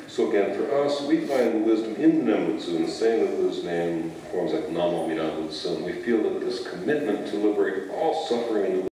So again, for us, we find wisdom in the nembutsu, in saying the Buddha's name, forms like namo, amida, butsu, and we feel that this commitment to liberate all suffering and